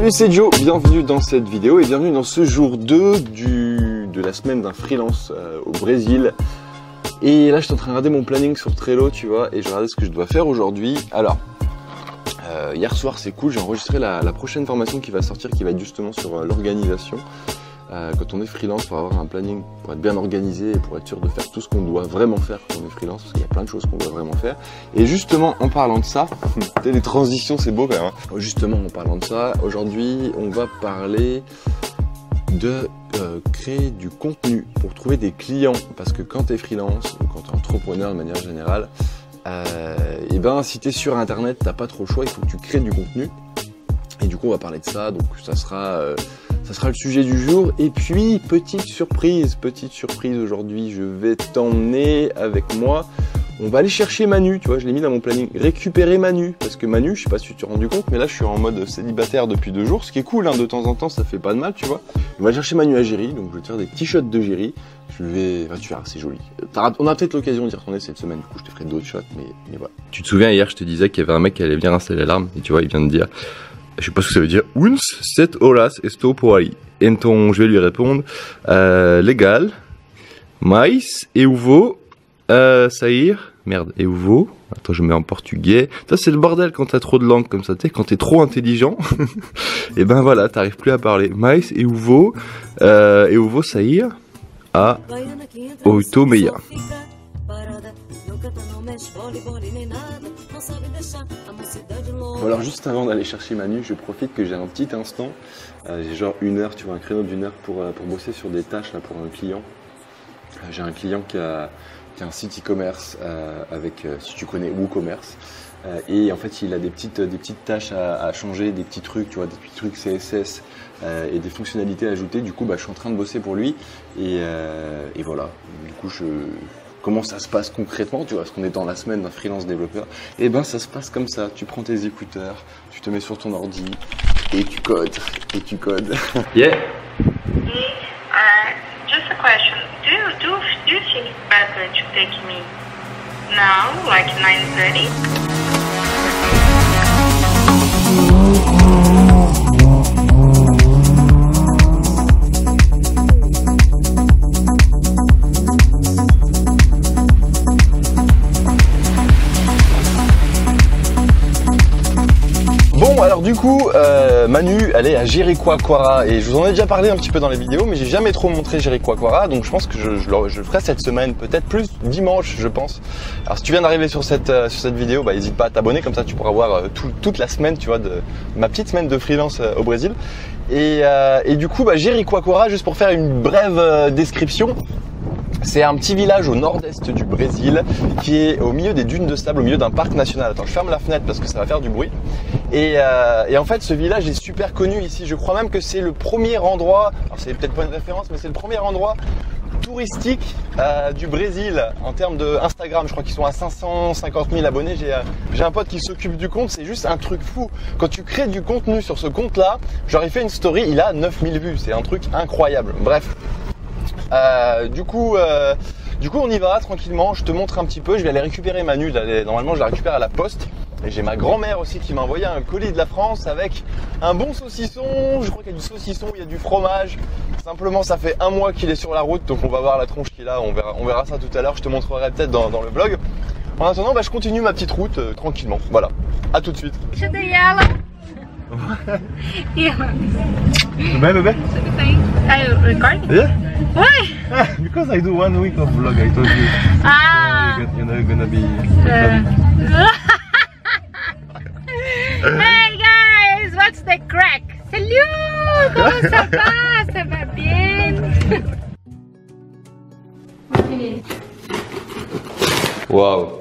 Salut, c'est Joe, bienvenue dans cette vidéo et bienvenue dans ce jour 2 de la semaine d'un freelance au Brésil. Et là je suis en train de regarder mon planning sur Trello, tu vois, et je regarde ce que je dois faire aujourd'hui. Alors, hier soir c'est cool, j'ai enregistré la prochaine formation qui va sortir, qui va être justement sur l'organisation. Quand on est freelance, pour avoir un planning, pour être bien organisé et pour être sûr de faire tout ce qu'on doit vraiment faire quand on est freelance, parce qu'il y a plein de choses qu'on doit vraiment faire. Et justement, en parlant de ça, les transitions c'est beau quand même, hein. Justement, en parlant de ça, aujourd'hui, on va parler de créer du contenu pour trouver des clients. Parce que quand tu es freelance ou quand tu es entrepreneur de manière générale, et ben si tu es sur internet, t'as pas trop le choix, il faut que tu crées du contenu. Et du coup, on va parler de ça, donc ça sera le sujet du jour. Et puis, petite surprise aujourd'hui, je vais t'emmener avec moi. On va aller chercher Manu, tu vois, je l'ai mis dans mon planning. Récupérer Manu, parce que Manu, je sais pas si tu t'es rendu compte, mais là, je suis en mode célibataire depuis 2 jours, ce qui est cool, hein, de temps en temps, ça fait pas de mal, tu vois. On va aller chercher Manu à Géry, donc je vais te faire des petits shots de Géry. Tu verras, c'est joli. On a peut-être l'occasion d'y retourner cette semaine, du coup, je te ferai d'autres shots, mais voilà. Tu te souviens, hier, je te disais qu'il y avait un mec qui allait venir installer l'alarme, et tu vois, il vient de dire... Je sais pas ce que ça veut dire. Uns 7 horas estou por aí. Então, je vais lui répondre. Legal. Mais eu vou sair. Merde. Eu vou. Attends, je mets en portugais. Ça, c'est le bordel quand t'as trop de langues comme ça. Tu sais, quand t'es trop intelligent. Et ben voilà, t'arrives plus à parler. Mais eu vou sair à 8h30. Bon, alors juste avant d'aller chercher Manu, je profite que j'ai un petit instant, j'ai genre 1 heure, tu vois, un créneau d'1 heure pour bosser sur des tâches là, pour un client. J'ai un client qui a un site e-commerce avec, si tu connais, WooCommerce. Et en fait, il a des petites tâches à changer, des petits trucs, tu vois, des petits trucs CSS et des fonctionnalités à ajouter. Du coup, je suis en train de bosser pour lui et voilà. Du coup, comment ça se passe concrètement, tu vois, parce qu'on est dans la semaine d'un freelance développeur. Et ben, ça se passe comme ça. Tu prends tes écouteurs, tu te mets sur ton ordi et tu codes. Yeah. Just a question. Do you think it's better to take me now, like 9:30? Bon, alors du coup, Manu, elle est à Jericoacoara et je vous en ai déjà parlé un petit peu dans les vidéos, mais j'ai jamais trop montré Jericoacoara, donc je pense que je le ferai cette semaine, peut-être plus dimanche, je pense. Alors si tu viens d'arriver sur cette vidéo, n'hésite pas à t'abonner, comme ça tu pourras voir toute la semaine, tu vois, de ma petite semaine de freelance au Brésil. Et du coup, Jericoacoara, juste pour faire une brève description. C'est un petit village au nord-est du Brésil qui est au milieu des dunes de sable, au milieu d'un parc national. Attends, je ferme la fenêtre parce que ça va faire du bruit. Et en fait, ce village est super connu ici. Je crois même que c'est le premier endroit, alors c'est peut-être pas une référence, mais c'est le premier endroit touristique du Brésil en termes de Instagram. Je crois qu'ils sont à 550 000 abonnés. J'ai un pote qui s'occupe du compte. C'est juste un truc fou. Quand tu crées du contenu sur ce compte-là, genre il fait une story, il a 9000 vues. C'est un truc incroyable. Bref. Du coup, on y va tranquillement. Je te montre un petit peu. Je vais aller récupérer Manu. Normalement, je la récupère à la poste. Et j'ai ma grand-mère aussi qui m'a envoyé un colis de la France avec un bon saucisson. Je crois qu'il y a du saucisson, il y a du fromage. Simplement, ça fait 1 mois qu'il est sur la route, donc on va voir la tronche qu'il a. On verra ça tout à l'heure. Je te montrerai peut-être dans le vlog. En attendant, je continue ma petite route tranquillement. Voilà. À tout de suite. Yeah. Bébé? Are you recording? Yeah. Why? Because I do 1 week of vlog, I told you. Ah. You're gonna be. Hey guys, what's the crack? Salut, comment ça va? Ça va bien? Wow.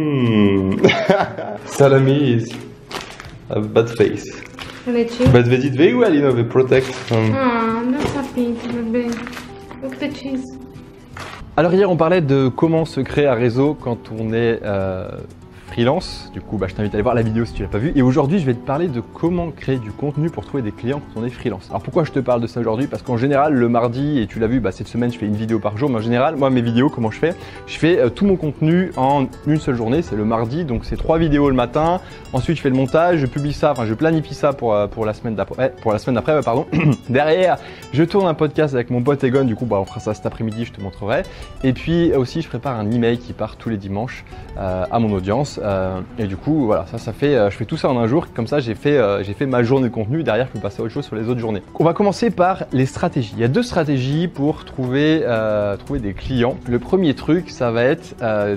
Salamis have bad face. But they did very well, you know, they protect. Ah, não sapinho, bebê. Look at the cheese. Alors hier on parlait de comment se créer un réseau quand on est freelance. Du coup, je t'invite à aller voir la vidéo si tu l'as pas vue. Et aujourd'hui, je vais te parler de comment créer du contenu pour trouver des clients quand on est freelance. Alors pourquoi je te parle de ça aujourd'hui? Parce qu'en général, le mardi, et tu l'as vu, cette semaine, je fais une vidéo par jour. Mais en général, moi, mes vidéos, comment je fais? Je fais tout mon contenu en une seule journée. C'est le mardi, donc c'est 3 vidéos le matin. Ensuite, je fais le montage, je publie ça, je planifie ça pour la semaine d'après. Pardon. Derrière, je tourne un podcast avec mon pote Egon. Du coup, on fera ça cet après-midi, je te montrerai. Et puis aussi, je prépare un email qui part tous les dimanches à mon audience. Et du coup, voilà, ça fait, je fais tout ça en un jour. Comme ça, j'ai fait ma journée de contenu. Derrière, je peux passer à autre chose sur les autres journées. On va commencer par les stratégies. Il y a 2 stratégies pour trouver des clients. Le premier truc, ça va être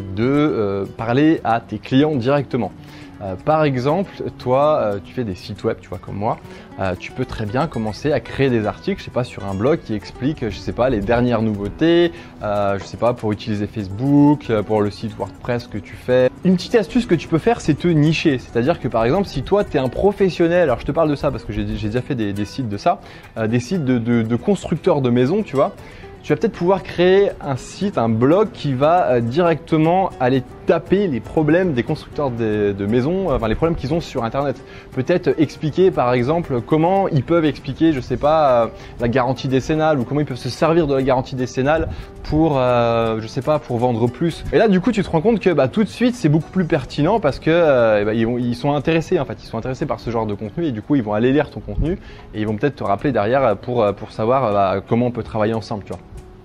de parler à tes clients directement. Par exemple, toi, tu fais des sites web, tu vois, comme moi. Tu peux très bien commencer à créer des articles, je sais pas, sur un blog qui explique, je sais pas, les dernières nouveautés, je sais pas, pour utiliser Facebook, pour le site WordPress que tu fais. Une petite astuce que tu peux faire, c'est te nicher. C'est-à-dire que par exemple, si toi, tu es un professionnel, alors je te parle de ça parce que j'ai déjà fait des sites de ça, des sites de constructeurs de maisons, tu vois. Tu vas peut-être pouvoir créer un site, un blog qui va directement aller taper les problèmes des constructeurs de maisons, les problèmes qu'ils ont sur Internet. Peut-être expliquer par exemple comment ils peuvent expliquer, je sais pas, la garantie décennale ou comment ils peuvent se servir de la garantie décennale pour, je sais pas, pour vendre plus. Et là du coup tu te rends compte que tout de suite c'est beaucoup plus pertinent parce que ils sont intéressés en fait, ils sont intéressés par ce genre de contenu et du coup ils vont aller lire ton contenu et ils vont peut-être te rappeler derrière pour savoir comment on peut travailler ensemble, tu vois.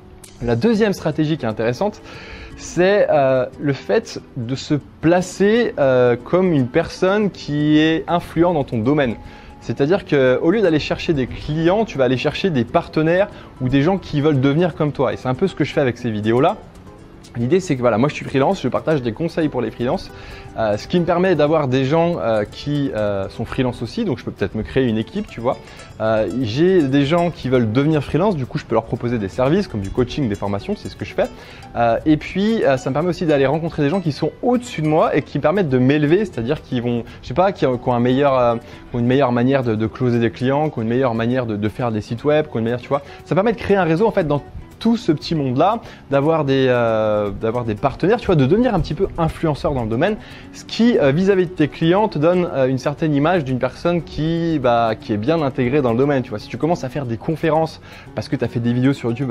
La deuxième stratégie qui est intéressante, c'est le fait de se placer comme une personne qui est influente dans ton domaine. C'est-à-dire qu'au lieu d'aller chercher des clients, tu vas aller chercher des partenaires ou des gens qui veulent devenir comme toi. Et c'est un peu ce que je fais avec ces vidéos-là. L'idée, c'est que voilà, moi je suis freelance, je partage des conseils pour les freelances, ce qui me permet d'avoir des gens qui sont freelance aussi, donc je peux peut-être me créer une équipe, tu vois. J'ai des gens qui veulent devenir freelance, du coup je peux leur proposer des services comme du coaching, des formations, c'est ce que je fais. Et puis ça me permet aussi d'aller rencontrer des gens qui sont au-dessus de moi et qui me permettent de m'élever, c'est-à-dire qui vont, je sais pas, qui ont une meilleure manière de closer des clients, qui ont une meilleure manière de faire des sites web, qui ont une meilleure, tu vois. Ça permet de créer un réseau en fait dans tout ce petit monde-là, d'avoir des partenaires, tu vois, de devenir un petit peu influenceur dans le domaine, ce qui, vis-à-vis de tes clients, te donne une certaine image d'une personne qui est bien intégrée dans le domaine, tu vois. Si tu commences à faire des conférences parce que tu as fait des vidéos sur YouTube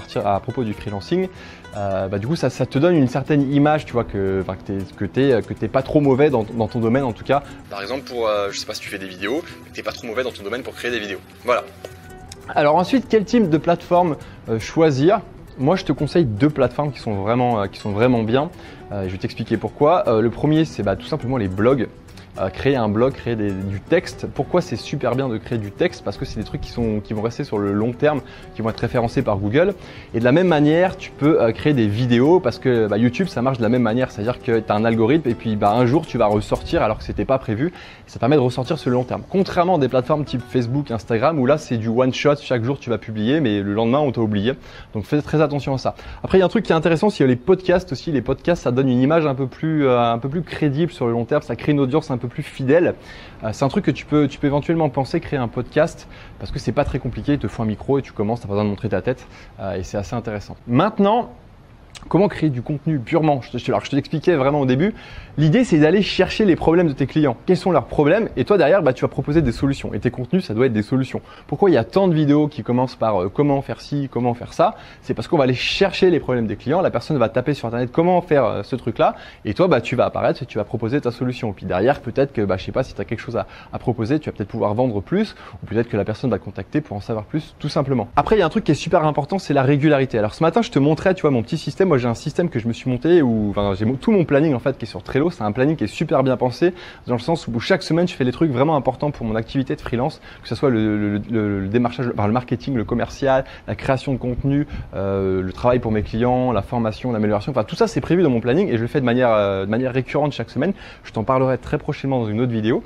à propos du freelancing, du coup, ça te donne une certaine image, tu vois, que t'es pas trop mauvais dans ton domaine, en tout cas. Par exemple, je sais pas si tu fais des vidéos, que t'es pas trop mauvais dans ton domaine pour créer des vidéos. Voilà. Alors ensuite, quel type de plateforme choisir? Moi, je te conseille 2 plateformes qui sont vraiment bien. Je vais t'expliquer pourquoi. Le premier, c'est tout simplement les blogs. Créer un blog, créer du texte. Pourquoi c'est super bien de créer du texte? Parce que c'est des trucs qui vont rester sur le long terme, qui vont être référencés par Google. Et de la même manière, tu peux créer des vidéos parce que YouTube, ça marche de la même manière. C'est-à-dire que tu as un algorithme et puis un jour, tu vas ressortir alors que c'était pas prévu. Et ça permet de ressortir sur le long terme. Contrairement à des plateformes type Facebook, Instagram, où là, c'est du one shot. Chaque jour, tu vas publier, mais le lendemain, on t'a oublié. Donc, fais très attention à ça. Après, il y a un truc qui est intéressant, c'est les podcasts aussi. Les podcasts, ça donne une image un peu plus crédible sur le long terme. Ça crée une audience un peu plus fidèle. C'est un truc que tu peux éventuellement penser créer un podcast parce que c'est pas très compliqué, il te faut un micro et tu commences, t'as pas besoin de montrer ta tête et c'est assez intéressant. Maintenant, comment créer du contenu purement? Alors, je te l'expliquais vraiment au début. L'idée, c'est d'aller chercher les problèmes de tes clients. Quels sont leurs problèmes? Et toi, derrière, tu vas proposer des solutions. Et tes contenus, ça doit être des solutions. Pourquoi il y a tant de vidéos qui commencent par comment faire ci, comment faire ça? C'est parce qu'on va aller chercher les problèmes des clients. La personne va taper sur Internet comment faire ce truc-là. Et toi, tu vas apparaître et tu vas proposer ta solution. Et puis derrière, peut-être que, je sais pas, si tu as quelque chose à proposer, tu vas peut-être pouvoir vendre plus ou peut-être que la personne va contacter pour en savoir plus, tout simplement. Après, il y a un truc qui est super important, c'est la régularité. Alors, ce matin, je te montrais, tu vois, mon petit système. Moi, j'ai un système que je me suis monté où j'ai tout mon planning en fait qui est sur Trello. C'est un planning qui est super bien pensé dans le sens où chaque semaine je fais les trucs vraiment importants pour mon activité de freelance, que ce soit le démarchage, le marketing, le commercial, la création de contenu, le travail pour mes clients, la formation, l'amélioration. Enfin tout ça c'est prévu dans mon planning et je le fais de manière récurrente chaque semaine. Je t'en parlerai très prochainement dans une autre vidéo.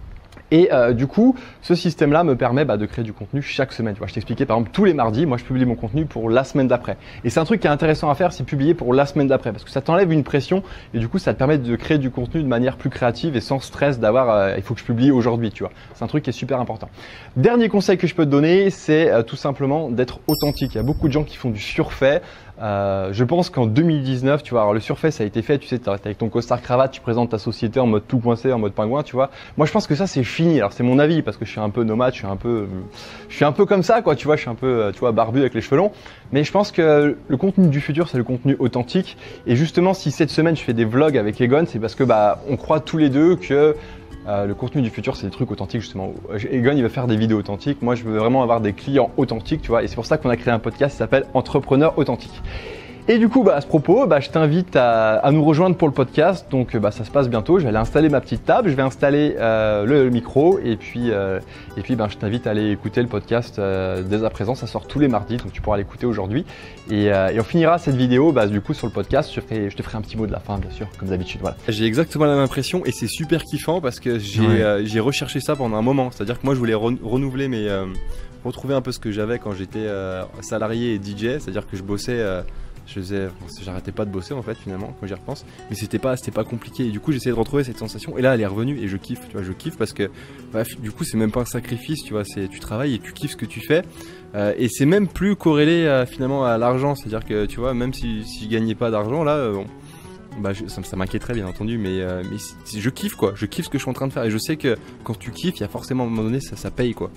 Et du coup, ce système-là me permet de créer du contenu chaque semaine. Tu vois, je t'expliquais par exemple tous les mardis, moi je publie mon contenu pour la semaine d'après. Et c'est un truc qui est intéressant à faire, c'est publier pour la semaine d'après, parce que ça t'enlève une pression et du coup ça te permet de créer du contenu de manière plus créative et sans stress d'avoir il faut que je publie aujourd'hui, tu vois. C'est un truc qui est super important. Dernier conseil que je peux te donner, c'est tout simplement d'être authentique. Il y a beaucoup de gens qui font du surfait. Je pense qu'en 2019, tu vois, alors le Surface a été fait, tu sais, t'es avec ton costard cravate, tu présentes ta société en mode tout coincé, en mode pingouin, tu vois. Moi, je pense que ça, c'est fini. Alors, c'est mon avis parce que je suis un peu nomade, je suis un peu comme ça, quoi, tu vois, je suis un peu, tu vois, barbu avec les cheveux longs. Mais je pense que le contenu du futur, c'est le contenu authentique. Et justement, si cette semaine, je fais des vlogs avec Egon, c'est parce que, bah, on croit tous les deux que le contenu du futur, c'est des trucs authentiques, justement. Egon, il va faire des vidéos authentiques. Moi, je veux vraiment avoir des clients authentiques, tu vois. Et c'est pour ça qu'on a créé un podcast qui s'appelle Entrepreneur Authentique. Et du coup, bah, à ce propos, bah, je t'invite à nous rejoindre pour le podcast. Donc, bah, ça se passe bientôt. Je vais aller installer ma petite table, je vais installer le micro et puis bah, je t'invite à aller écouter le podcast dès à présent. Ça sort tous les mardis, donc tu pourras l'écouter aujourd'hui. Et on finira cette vidéo bah, du coup sur le podcast. Je te ferai un petit mot de la fin, bien sûr, comme d'habitude. Voilà. J'ai exactement la même impression et c'est super kiffant parce que j'ai recherché ça pendant un moment. C'est-à-dire que moi, je voulais renouveler retrouver un peu ce que j'avais quand j'étais salarié et DJ. C'est-à-dire que je bossais. J'arrêtais pas de bosser en fait finalement quand j'y repense, mais c'était pas compliqué et du coup j'essayais de retrouver cette sensation et là elle est revenue et je kiffe, tu vois, je kiffe parce que bref, du coup c'est même pas un sacrifice, tu vois, tu travailles et tu kiffes ce que tu fais et c'est même plus corrélé finalement à l'argent, c'est-à-dire que tu vois, même si je gagnais pas d'argent là, bah ça m'inquiéterait bien entendu, mais je kiffe quoi, je kiffe ce que je suis en train de faire et je sais que quand tu kiffes, il y a forcément à un moment donné ça paye quoi.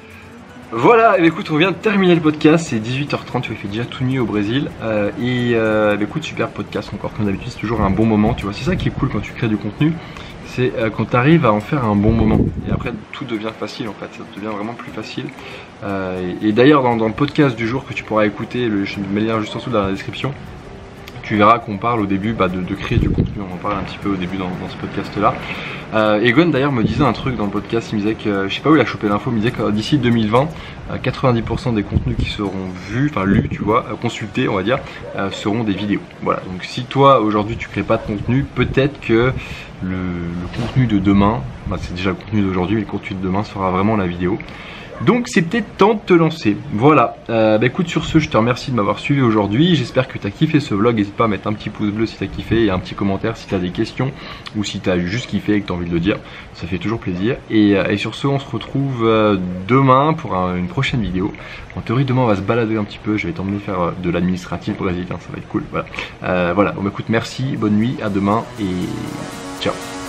Voilà, et écoute, on vient de terminer le podcast, c'est 18h30, tu vois, il fait déjà tout nuit au Brésil. Écoute, super podcast encore, comme d'habitude, c'est toujours un bon moment, tu vois. C'est ça qui est cool quand tu crées du contenu, c'est quand tu arrives à en faire un bon moment. Et après, tout devient facile en fait, ça devient vraiment plus facile. Et d'ailleurs, dans le podcast du jour que tu pourras écouter, je mets le lien juste en dessous dans la description, tu verras qu'on parle au début de créer du contenu, on en parle un petit peu au début dans ce podcast-là. Egon d'ailleurs me disait un truc dans le podcast, il me disait que, je sais pas où il a chopé l'info, il me disait que d'ici 2020, 90% des contenus qui seront lus, tu vois, consultés on va dire, seront des vidéos. Voilà, donc si toi aujourd'hui tu crées pas de contenu, peut-être que le contenu de demain, bah, c'est déjà le contenu d'aujourd'hui, mais le contenu de demain sera vraiment la vidéo. Donc c'est peut-être temps de te lancer. Voilà, bah écoute, sur ce, je te remercie de m'avoir suivi aujourd'hui. J'espère que tu as kiffé ce vlog. N'hésite pas à mettre un petit pouce bleu si tu as kiffé et un petit commentaire si tu as des questions ou si tu as juste kiffé et que tu as envie de le dire. Ça fait toujours plaisir. Et sur ce, on se retrouve demain pour une prochaine vidéo. En théorie, demain on va se balader un petit peu. Je vais t'emmener faire de l'administratif brésilien, ça va être cool. Voilà, voilà. Bon, bah, écoute, merci, bonne nuit, à demain et ciao.